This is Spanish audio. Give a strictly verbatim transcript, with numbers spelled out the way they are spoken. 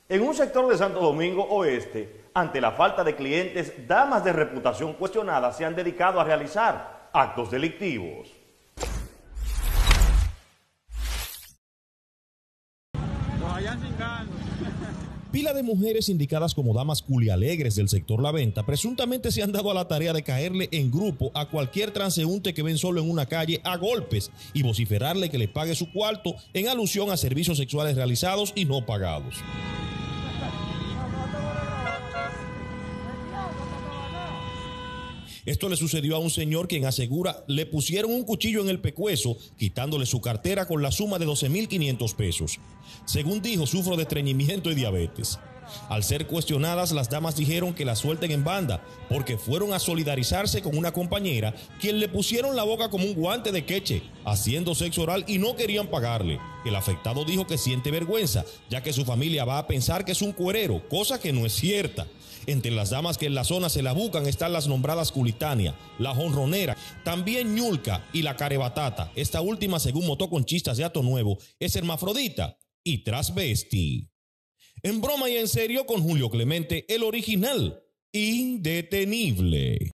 En un sector de Santo Domingo Oeste, ante la falta de clientes, damas de reputación cuestionadas se han dedicado a realizar actos delictivos. Pila de mujeres indicadas como damas culialegres del sector La Venta presuntamente se han dado a la tarea de caerle en grupo a cualquier transeúnte que ven solo en una calle a golpes y vociferarle que le pague su cuarto en alusión a servicios sexuales realizados y no pagados. Esto le sucedió a un señor quien asegura le pusieron un cuchillo en el pecuezo, quitándole su cartera con la suma de doce mil quinientos pesos. Según dijo, sufro de estreñimiento y diabetes. Al ser cuestionadas, las damas dijeron que la suelten en banda porque fueron a solidarizarse con una compañera quien le pusieron la boca como un guante de queche, haciendo sexo oral y no querían pagarle. El afectado dijo que siente vergüenza, ya que su familia va a pensar que es un cuerero, cosa que no es cierta. Entre las damas que en la zona se la buscan están las nombradas Culitania, la Jonronera, también Ñulca y la Carebatata. Esta última, según motoconchistas de Ato Nuevo, es hermafrodita y transvesti. En broma y en serio con Julio Clemente, el original, indetenible.